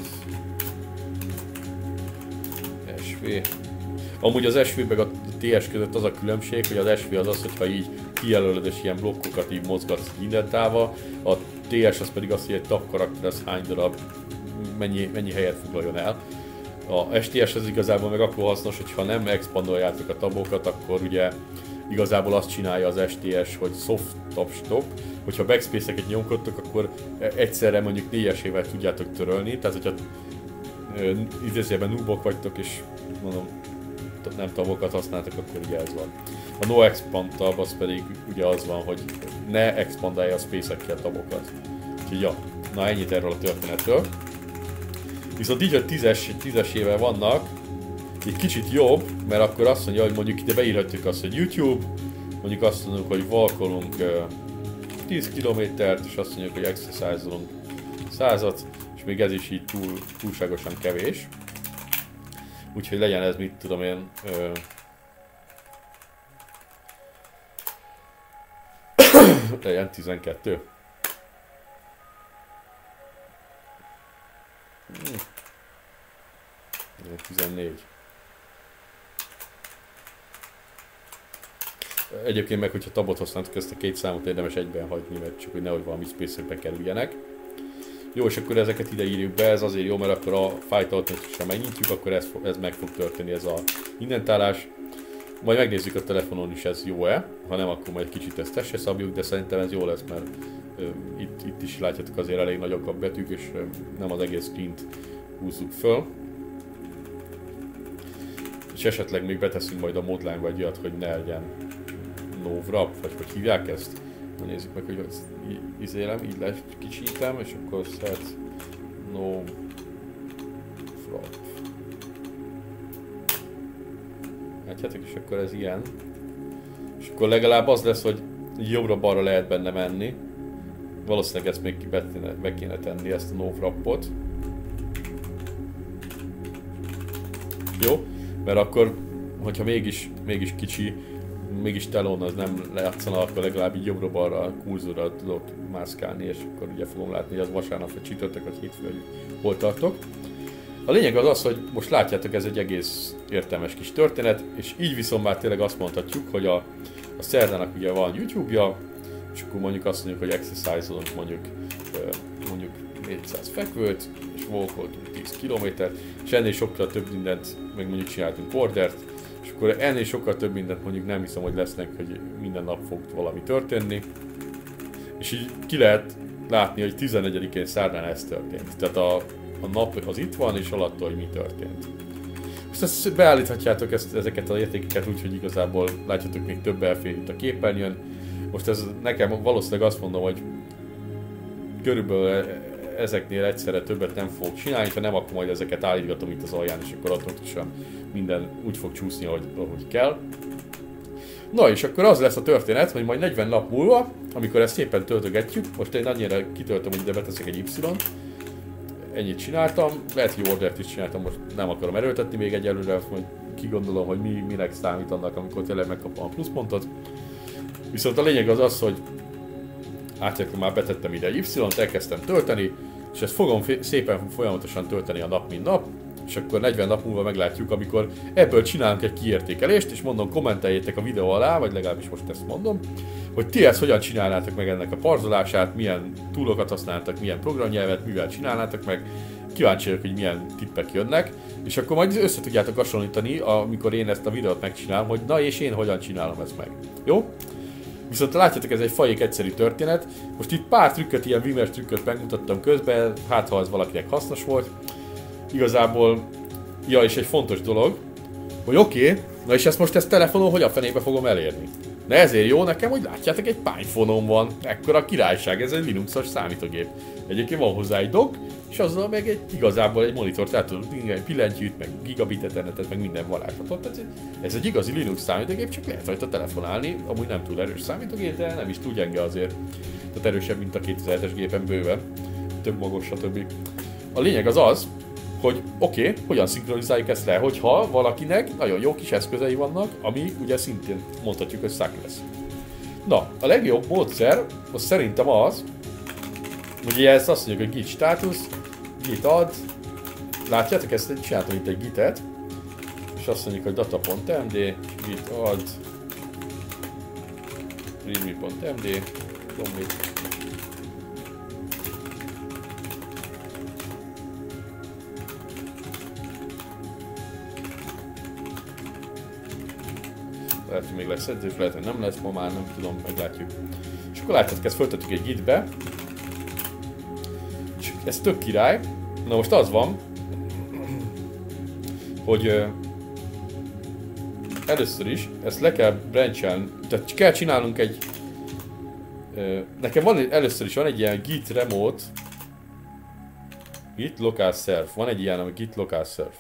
SV... Amúgy az SV meg a TS között az a különbség, hogy az SV az az, hogyha így kijelölöd és ilyen blokkokat így mozgatsz indentálva, a TS az pedig az, hogy egy tab karakter az hány darab, mennyi helyet foglaljon el. A STS az igazából meg akkor hasznos, hogyha nem expandoljátok a tabokat, akkor ugye igazából azt csinálja az STS, hogy soft tab stop, hogyha backspace-eket nyomkodtok, akkor egyszerre mondjuk 4-esével tudjátok törölni, tehát hogyha idézőjelben noobok vagytok és mondom, nem tabokat használtak, akkor ugye ez van. A no expand tab az pedig ugye az van, hogy ne expandálja a space-ekkel tabokat. Úgyhogy ja, na ennyit erről a történetről. Viszont így, hogy 10-esével vannak, egy kicsit jobb, mert akkor azt mondja, hogy mondjuk ide beírhatjuk azt, hogy YouTube, mondjuk azt mondjuk, hogy walkolunk 10 kilométert, és azt mondjuk, hogy exercise-olunk 100-at, és még ez is így túlságosan kevés. Úgyhogy legyen ez, mit tudom én, legyen 12. 14. Egyébként meg, hogyha tabot használtuk, ezt a két számot érdemes egyben hagyni, mert csak hogy nehogy valami space-ekbe kerüljenek. Jó, és akkor ezeket ide írjuk be, ez azért jó, mert akkor a fájt automatikusan megnyitjuk, akkor ez meg fog történni, ez a indentálás. Majd megnézzük a telefonon is, ez jó-e, ha nem, akkor majd kicsit ezt testre szabjuk, de szerintem ez jó lesz, mert itt is látjátok azért elég nagyok a betűk, és nem az egész screen-t húzzuk föl. És esetleg még beteszünk majd a modline-ba egy olyat, hogy ne legyen no wrap, vagy hogy hívják ezt. Na nézzük meg, hogy izélem, így lekicsintem, és akkor set no wrap. Látjátok, és akkor ez ilyen. És akkor legalább az lesz, hogy jobbra-balra lehet benne menni. Valószínűleg ezt még be kéne tenni, ezt a no wrapot. Jó, mert akkor, hogyha mégis kicsi, mégis telón az nem lejátszana, akkor legalább így jobbra-balra a kurzorral tudok mászkálni, és akkor ugye fogom látni, hogy az vasárnap, vagy csütörtök, vagy hétfő, hogy hol tartok. A lényeg az az, hogy most látjátok, ez egy egész értelmes kis történet, és így viszont már tényleg azt mondhatjuk, hogy a Szerdának ugye van YouTube-ja, és akkor mondjuk azt mondjuk, hogy exercise-olunk mondjuk 400 fekvőt, és walkoltunk 10 kilométert, és ennél sokkal több mindent, meg mondjuk csináltunk ordert, és akkor ennél sokkal több mindent mondjuk nem hiszem, hogy lesznek, hogy minden nap fog valami történni. És így ki lehet látni, hogy 14-én szerdán ez történt. Tehát a nap az itt van, és alatta, hogy mi történt. Most beállíthatjátok ezeket az értékeket úgy, hogy igazából látjátok még több elfér itt a képernyőn. Most ez nekem valószínűleg azt mondom, hogy körülbelül ezeknél egyszerre többet nem fogok csinálni, ha nem, akkor majd ezeket állítgatom itt az alján, és akkor automatikusan minden úgy fog csúszni, ahogy kell. Na és akkor az lesz a történet, hogy majd 40 nap múlva, amikor ezt szépen töltögetjük, most én annyira kitöltöm, hogy ide beteszek egy Y-t, ennyit csináltam, lehet, hogy ordert is csináltam, most nem akarom erőltetni még egyelőre, majd kigondolom, hogy minek számít annak, amikor tényleg megkapom a pluszpontot. Viszont a lényeg az az, hogy átjákkal már betettem ide egy Y-t, elkezdtem tölteni, és ezt fogom szépen folyamatosan tölteni a nap, mint nap, és akkor 40 nap múlva meglátjuk, amikor ebből csinálunk egy kiértékelést, és mondom, kommenteljétek a videó alá, vagy legalábbis most ezt mondom, hogy ti ezt hogyan csinálnátok meg ennek a parzolását, milyen túlokat használtak, milyen programnyelvet, mivel csinálnátok meg, kíváncsi vagyok, hogy milyen tippek jönnek, és akkor majd össze tudjátok hasonlítani, amikor én ezt a videót megcsinálom, hogy na és én hogyan csinálom ezt meg. Jó? Viszont látjátok, ez egy fajék egyszerű történet. Most itt pár trükköt, ilyen Vimer trükköt megmutattam közben, hát ha ez valakinek hasznos volt. Igazából, ja, és egy fontos dolog, hogy oké, na és ezt telefonon hogy a fenébe fogom elérni? Na ezért jó nekem, hogy látjátok, egy PinePhone-om van, ekkora királyság, ez egy Linuxos számítógép. Egyébként van hozzá egy dock, és azzal meg igazából egy monitort át tudod, pillentyűt, meg gigabit ethernetet, meg minden varázslatot. Ez egy igazi Linux számítógép, csak lehet rajta telefonálni, amúgy nem túl erős számítógép, de nem is túl gyenge azért. Tehát erősebb, mint a 2007-es gépen bőven, több magos, stb. A lényeg az az, hogy oké, hogyan szinkronizáljuk ezt le, hogyha valakinek nagyon jó kis eszközei vannak, ami ugye szintén mondhatjuk, hogy szák lesz. Na, a legjobb módszer, az szerintem az, ugye ezt azt mondjuk, hogy git status, git add, látjátok, ezt csináltam itt egy gitet, és azt mondjuk, hogy data.md, git add, readme.md, commit. Lehet, hogy még lesz edzés, lehet, hogy nem lesz, ma már nem tudom, meglátjuk. És akkor látjátok, ezt föltettük egy gitbe. És ez tök király. Na most az van, hogy először is ezt le kell branchelni, tehát kell csinálnunk egy... Nekem van, először is van egy ilyen git remote, git local serve, van egy ilyen, ami git local serve.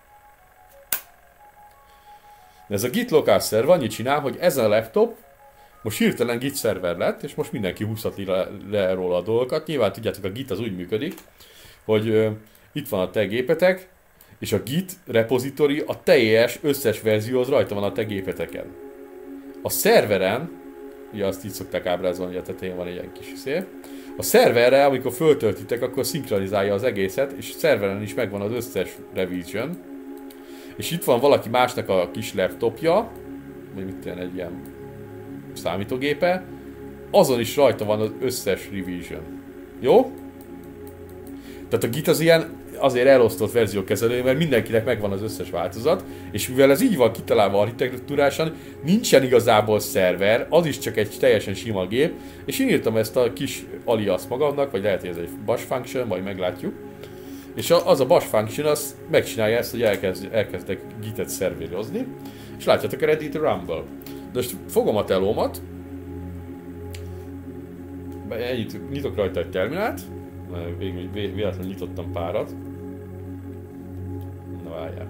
Ez a git local server annyit csinál, hogy ez a laptop most hirtelen git szerver lett, és most mindenki húzhatni le róla a dolgokat. Nyilván tudjátok, a git az úgy működik, hogy itt van a te gépetek, és a git repository a teljes összes verzió az rajta van a te gépeteken. A szerveren, ugye azt így szokták ábrázolni, hogy a tetején van egy ilyen kis szél. A szerverre, amikor föltöltitek, akkor szinkronizálja az egészet, és szerveren is megvan az összes revision. És itt van valaki másnak a kis laptopja, vagy mit tenni, egy ilyen számítógépe, azon is rajta van az összes revision. Jó? Tehát a Git az ilyen azért elosztott verziókezelő, mert mindenkinek megvan az összes változat, és mivel ez így van kitalálva architektúrásan, nincsen igazából szerver, az is csak egy teljesen sima gép, és én írtam ezt a kis alias magamnak, vagy lehet, hogy ez egy bash function, majd meglátjuk. És az a bash function az megcsinálja ezt, hogy elkezdek gitet szervérozni, és látjátok a Ready to Rumble. De most fogom a telómat, ennyit nyitok rajta egy terminált, mert végül véletlenül nyitottam párat. Na várjál.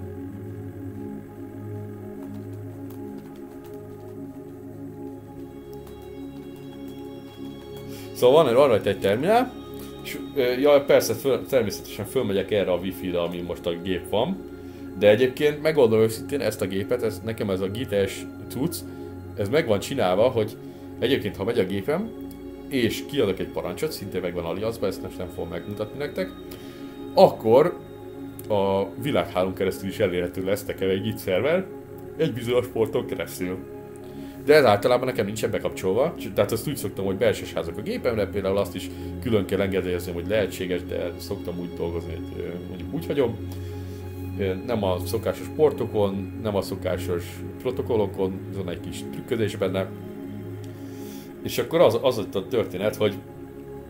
Szóval van rajta egy terminál, és ja, persze természetesen fölmegyek erre a Wi-Fi-re, ami most a gép van, de egyébként megmondom őszintén ezt a gépet, nekem ez a Git-es cucc, ez meg van csinálva, hogy egyébként ha megy a gépem, és kiadok egy parancsot, szintén meg van aliasba, ezt most nem fogom megmutatni nektek, akkor a világhálón keresztül is elérhető lesz nekem egy Git szerver, egy bizonyos porton keresztül. De ez általában nekem nincsen bekapcsolva, tehát azt úgy szoktam, hogy belsős házak a gépemre, például azt is külön kell engedélyezni, hogy lehetséges, de szoktam úgy dolgozni, hogy mondjuk úgy hagyom. Nem a szokásos portokon, nem a szokásos protokollokon, van egy kis trükködés benne. És akkor az a történet, hogy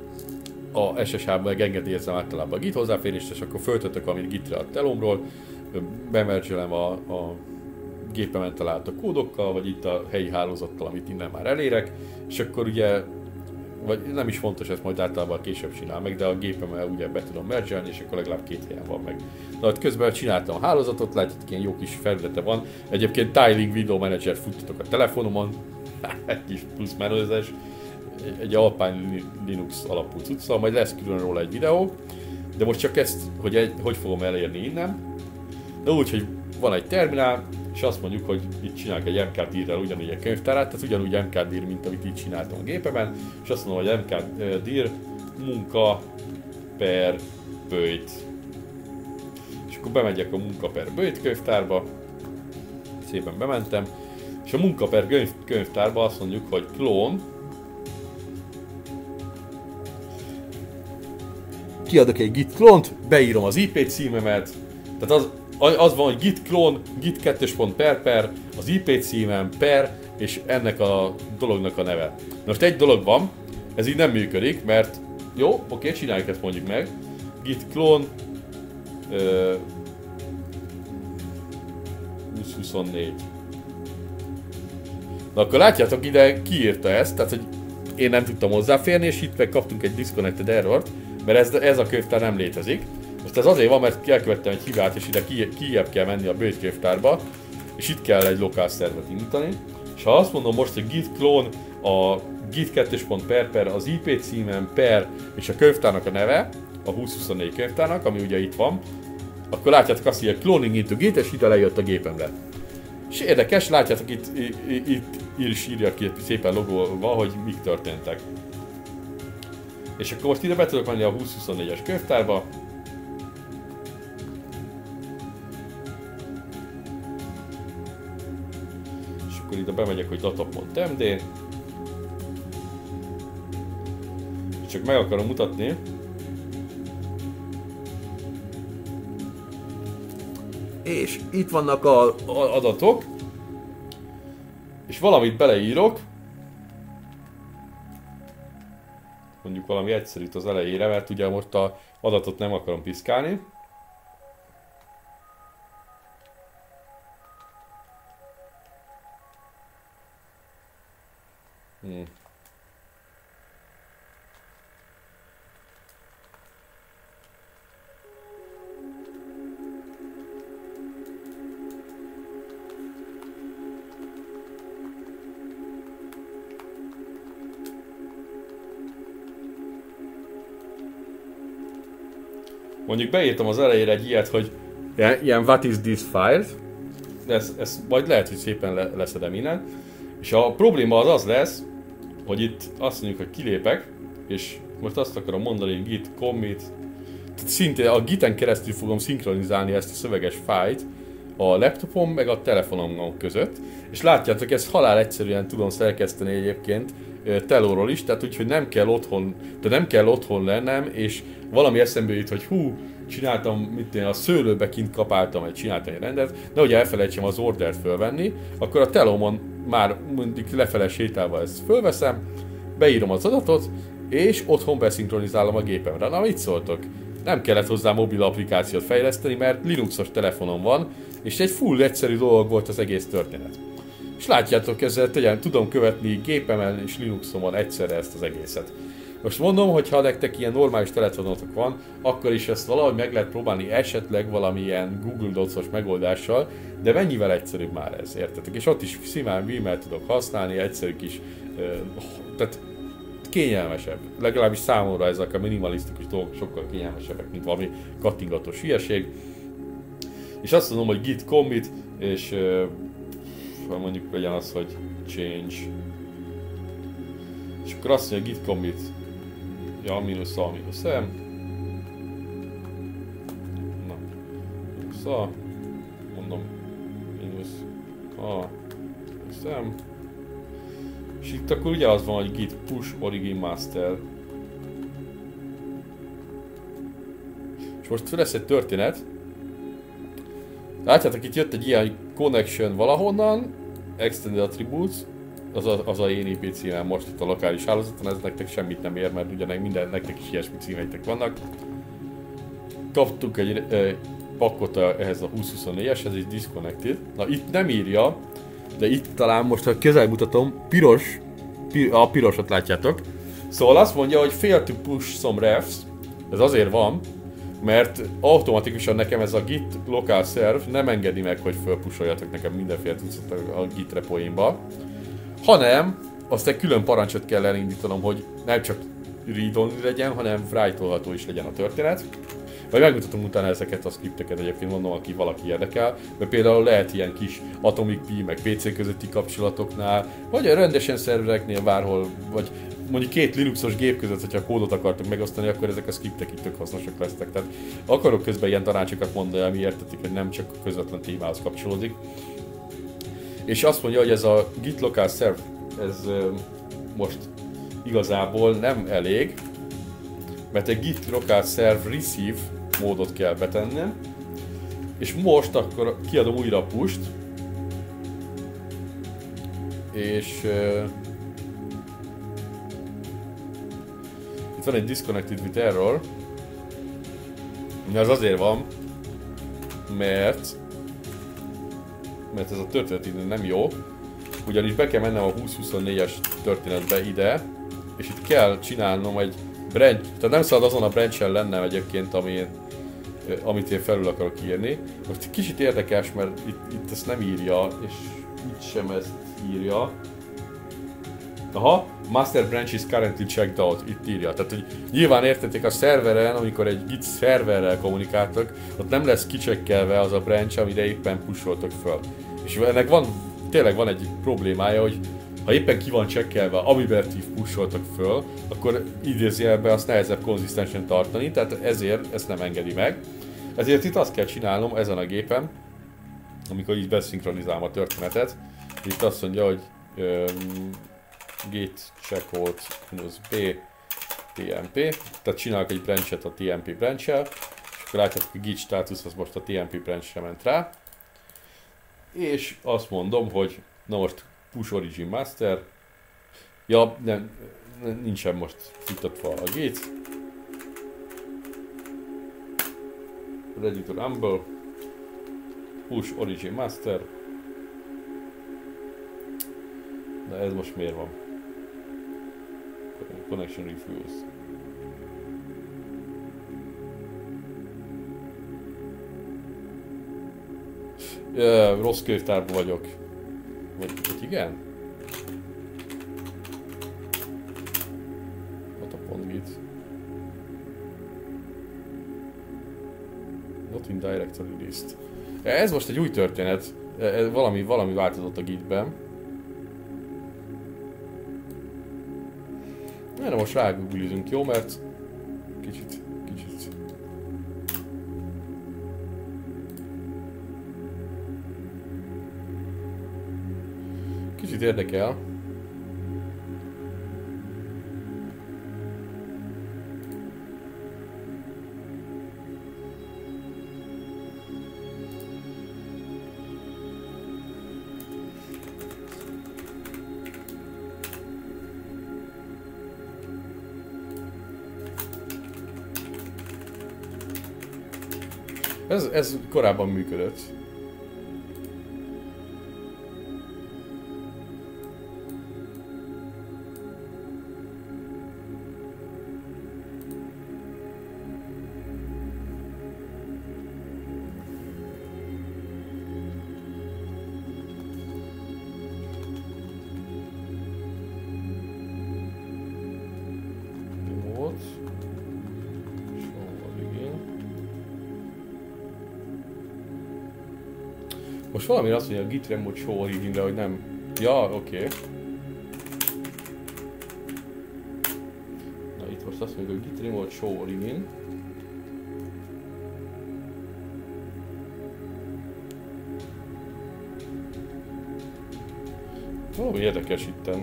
a SSH-ban engedélyezem általában a Git hozzáférést, és akkor föltöltök valamit Gitre a telomról, bemergelem a gépemen talált a kódokkal, vagy itt a helyi hálózattal, amit innen már elérek, és akkor ugye, vagy nem is fontos, ezt majd általában később csinál meg, de a gépemmel ugye be tudom mergelni, és akkor legalább 2 helyen van meg. De hát közben csináltam a hálózatot, látjátok, ilyen jó kis felülete van. Egyébként Tiling Video Manager futtatok a telefonomon, egy kis plusz menőzés, egy Alpine Linux alapú cucca, majd lesz külön róla egy videó, de most csak ezt, hogy fogom elérni innen. De úgy, hogy van egy terminál, és azt mondjuk, hogy itt csinálok egy mkdir-rel ugyanúgy egy könyvtárát, tehát ugyanúgy mkdir, mint amit itt csináltam a gépemen, és azt mondom, hogy mkdir munka per böjt. És akkor bemegyek a munka per böjt könyvtárba, szépen bementem, és a munka per könyvtárba azt mondjuk, hogy clone, kiadok egy git clone-t, beírom az IP címemet, tehát az van, hogy git clone, git 2.per, az IP címem, per, és ennek a dolognak a neve. Most egy dolog van, ez így nem működik, mert jó, oké, csináljuk ezt mondjuk meg, git clone 2024. Na akkor látjátok, ide kiírta ezt, tehát hogy én nem tudtam hozzáférni, és itt meg kaptunk egy disconnected errort, mert ez a könyvtár nem létezik. Most ez azért van, mert elkövettem egy hibát, és ide kijebb kell menni a böjt könyvtárba, és itt kell egy lokál szervet indítani. És ha azt mondom most, hogy git clone a git 2.per, az IP címem per, és a könyvtárnak a neve, a 2024 könyvtárnak, ami ugye itt van, akkor látjátok azt, hogy a cloning into git, és ide lejött a gépemre. És érdekes, látjátok itt írja ki szépen logolva, hogy mik történtek. És akkor most ide be tudok menni a 2024-es könyvtárba. És akkor ide bemegyek, hogy data.md. És csak meg akarom mutatni. És itt vannak az adatok. És valamit beleírok. Mondjuk valami egyszerűt az elejére, mert ugye most az adatot nem akarom piszkálni. Mondjuk beírtam az elejére egy ilyet, hogy ilyen what is this file, ez majd lehet, hogy szépen leszedem innen. És a probléma az lesz, hogy itt azt mondjuk, hogy kilépek, és most azt akarom mondani, hogy git commit. Tehát szintén a giten keresztül fogom szinkronizálni ezt a szöveges fájlt a laptopom meg a telefonom között. És látjátok, ezt halál egyszerűen tudom szerkeszteni egyébként telóról is, tehát úgyhogy nem kell otthon lennem, és valami eszembe jut, hogy csináltam, a szőlőbe kint kapáltam, csináltam egy rendet, de hogy elfelejtsem az ordert fölvenni, akkor a telómon már mindig lefele sétálva ezt fölveszem, beírom az adatot, és otthon beszinkronizálom a gépemre. Na, mit szóltok? Nem kellett hozzá mobil applikációt fejleszteni, mert Linuxos telefonom van, és egy full egyszerű dolog volt az egész történet. És látjátok, ezzel tudom követni gépemen és Linuxomon egyszerre ezt az egészet. Most mondom, hogy ha nektek ilyen normális telefonotok van, akkor is ezt valahogy meg lehet próbálni esetleg valamilyen Google Docs-os megoldással, de mennyivel egyszerűbb már ez, értetek? És ott is szimán Vim-et tudok használni, egyszerű kis, tehát kényelmesebb. Legalábbis számomra ezek a minimalisztikus dolgok sokkal kényelmesebbek, mint valami kattingatos hülyeség. És azt mondom, hogy git commit, és mondjuk legyen az, hogy change. És akkor azt mondja, git commit, ja, mínusz a, mínusz m. Na, mínusz a, mondom, mínusz a, mínusz m. És itt akkor ugye az van, hogy git push origin master. És most lesz egy történet. Látjátok, itt jött egy ilyen connection valahonnan, extended attributes, az a én IP címem most itt a lokális hálózaton, ez nektek semmit nem ér, mert ugye nektek is ilyesmi címeitek vannak. Kaptunk egy pakkot ehhez a 2024-es, ez egy disconnected. Na itt nem írja, de itt talán most, ha közel mutatom, a pirosat látjátok. Szóval azt mondja, hogy fail to push some refs. Ez azért van, mert automatikusan nekem ez a git local serv nem engedi meg, hogy fölpusoljatok nekem mindenféle tucat a git repoimba, hanem azt egy külön parancsot kell elindítanom, hogy nem csak read-only legyen, hanem write-olható is legyen a történet. Vagy megmutatom utána ezeket a skripteket, egyébként mondom, aki valaki érdekel, mert például lehet ilyen kis Atomic Pi, meg PC közötti kapcsolatoknál, vagy a rendesen szervereknél bárhol, vagy mondjuk két Linuxos gép között, hogyha kódot akartok megosztani, akkor ezek a skriptek itt tök hasznosak lesznek. Tehát akarok közben ilyen tanácsokat mondani, ami értetik, hogy nem csak a közvetlen témához kapcsolódik. És azt mondja, hogy ez a git local serve, ez most igazából nem elég, mert egy git local serve receive módot kell betennem, és most akkor kiadom újra a push-t, és itt van egy disconnected with error, ez azért van, mert ez a történet innen nem jó, ugyanis be kell mennem a 2024-es történetbe ide, és itt kell csinálnom egy branch, tehát nem szabad azon a branch-en lennem egyébként, amit én felül akarok írni. Most kicsit érdekes, mert itt ezt nem írja, és itt sem ezt írja. Aha, master branch is currently checked out, itt írja. Tehát, hogy nyilván értették a szerveren, amikor egy git szerverrel kommunikáltak, ott nem lesz kicsekkelve az a branch, amire éppen pusoltok föl. És ennek tényleg van egy problémája, hogy ha éppen ki van csekkelve, amiben ti pusoltak föl, akkor idézőjelben azt nehezebb konzisztensen tartani, tehát ezért ezt nem engedi meg. Ezért itt azt kell csinálnom ezen a gépen, amikor így beszinkronizálom a történetet. Itt azt mondja, hogy git checkout -b tmp, tehát csinálok egy branchet a tmp branch-el, és akkor látjátok, hogy git status az most a tmp branch-re ment rá. És azt mondom, hogy na most push origin master. Ja, nem, nincsen most futatva a git. Ready to rumble. Push origin master. De ez most miért van? Connection refused. Rossz könyvtárban vagyok. Vagy igen? What a pont git. Not in directory list. Ez most egy új történet. Valami változott a gitben. Erre most rágooglizunk, jó? Mert kicsit. Kicsit érdekel. Ez korábban működött. Most valami azt mondja a git remote show origin, de hogy nem. Ja, oké. Na itt most azt mondja, hogy git remote show origin. Valami érdekes itten.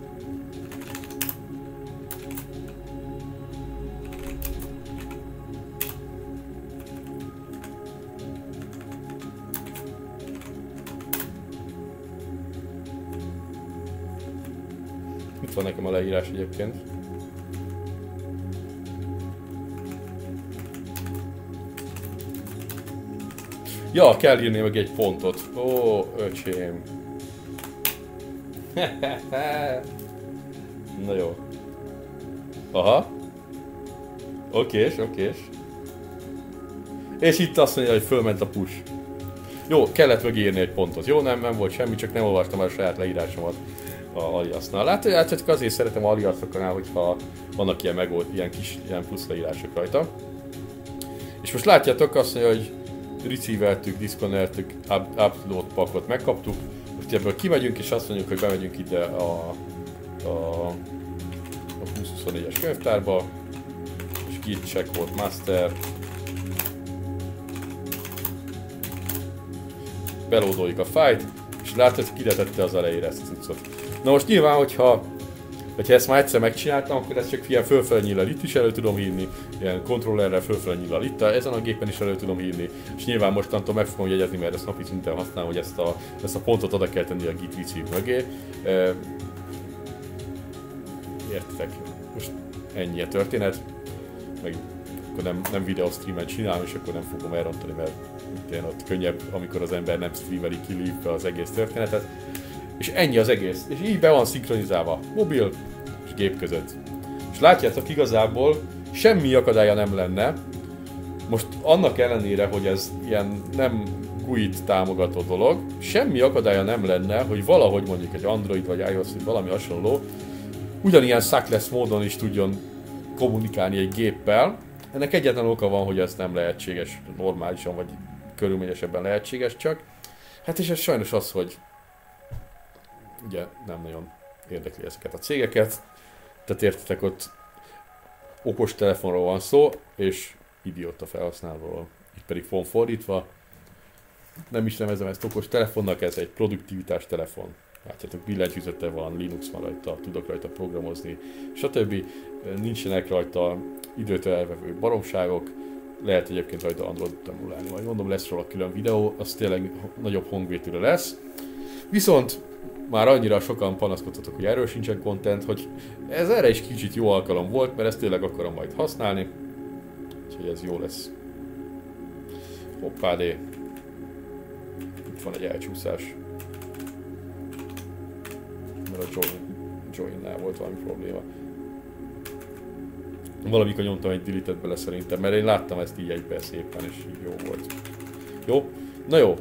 Itt van nekem a leírás egyébként. Ja, kell írni meg egy pontot. Ó, öcsém. Na jó. Aha. Okés. És itt azt mondja, hogy fölment a push. Jó, kellett megírni egy pontot. Jó, nem volt semmi, csak nem olvastam el a saját leírásomat a Aliasnál. Látjátok, azért szeretem Aliasoknál, hogyha vannak ilyen kis plusz leírások rajta. És most látjátok azt mondja, hogy receivertük, disconneltük, upload pakot megkaptuk. Most ebből kimegyünk és azt mondjuk, hogy bemegyünk ide a 2024-es könyvtárba. És git checkpoint master. Belódoljuk a fájlt, és látod, hogy ide tette az elejére ezt a cuccot. Na most nyilván, hogyha ezt már egyszer megcsináltam, akkor ezt csak ilyen fölfele nyílal itt is elő tudom írni, ilyen kontrollerrel fölfele nyílal itt, ezen a gépen is elő tudom írni, és nyilván mostantól meg fogom jegyezni, mert ezt napi szinten használom, hogy ezt a pontot oda kell tenni a git receive mögé. Értitek? Most ennyi a történet, meg akkor nem videó streamen csinálom, és akkor nem fogom elrontani, mert ott könnyebb, amikor az ember nem streameli kilépve az egész történetet. És ennyi az egész. És így be van szinkronizálva mobil és gép között. És látjátok, igazából semmi akadálya nem lenne. Most annak ellenére, hogy ez ilyen nem GUI-t támogató dolog, semmi akadálya nem lenne, hogy valahogy mondjuk egy Android vagy iOS vagy valami hasonló ugyanilyen suckless módon is tudjon kommunikálni egy géppel. Ennek egyetlen oka van, hogy ez nem lehetséges normálisan, vagy körülményesebben lehetséges csak. Hát és ez sajnos az, hogy ugye nem nagyon érdekli ezeket a cégeket. Tehát értitek, ott okos telefonról van szó, és idióta felhasználóról. Itt pedig van fordítva. Nem is nevezem ezt okos telefonnak, ez egy produktivitás telefon. Látjátok, billentyűzete van, Linux van rajta, tudok rajta programozni, stb. Nincsenek rajta időt elvevő baromságok, lehet egyébként rajta Androidot emulálni, majd mondom, lesz róla külön videó, az tényleg nagyobb hangvételű lesz. Viszont már annyira sokan panaszkodtatok, hogy erről sincsen content, hogy ez erre is kicsit jó alkalom volt, mert ezt tényleg akarom majd használni, úgyhogy ez jó lesz. Hoppádé, itt van egy elcsúszás. Mert a join-nál volt valami probléma. Valamikor nyomtam egy delete-et bele szerintem, mert én láttam ezt így egyben szépen, és így jó volt. Jó? Na jó.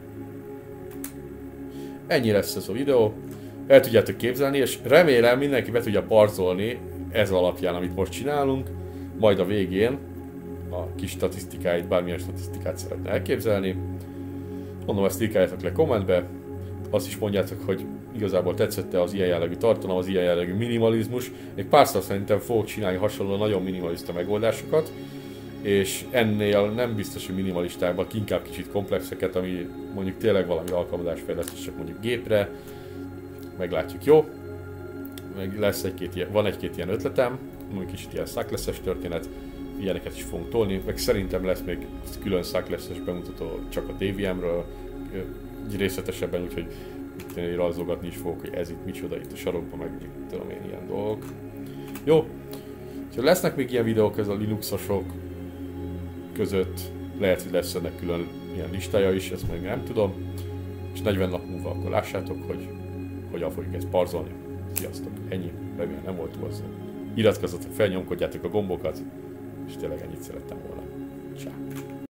Ennyi lesz ez a videó. El tudjátok képzelni, és remélem mindenki be tudja parzolni ez alapján, amit most csinálunk. Majd a végén a kis statisztikáit, bármilyen statisztikát szeretne elképzelni. Mondom, ezt írkáljátok le kommentbe. Azt is mondjátok, hogy igazából tetszette az ilyen jellegű tartalom, az ilyen jellegű minimalizmus. Még párszor szerintem fogok csinálni hasonló nagyon minimalista megoldásokat, és ennél nem biztos, hogy minimalistákban, inkább kicsit komplexeket, ami mondjuk tényleg valami alkalmazásfejlesztés csak mondjuk gépre, meglátjuk, jó? Meg lesz van egy-két ilyen ötletem, mondjuk kicsit ilyen suckless-es történet, ilyeneket is fogunk tolni, meg szerintem lesz még külön suckless-es bemutató csak a DVM-ről, részletesebben, úgyhogy rajzolgatni is fogok, hogy ez itt micsoda itt a sarokban, meg tudom én ilyen dolgok. Jó, szóval lesznek még ilyen videók ez a Linuxosok között, lehet, hogy lesz ennek külön ilyen listája is, ezt még nem tudom, és 40 nap múlva akkor lássátok, hogy hogyan fogjuk ezt parzolni. Sziasztok, ennyi, remélem nem volt túl szó. Iratkozzatok fel, nyomkodjátok a gombokat, és tényleg ennyit szerettem volna. Ciao.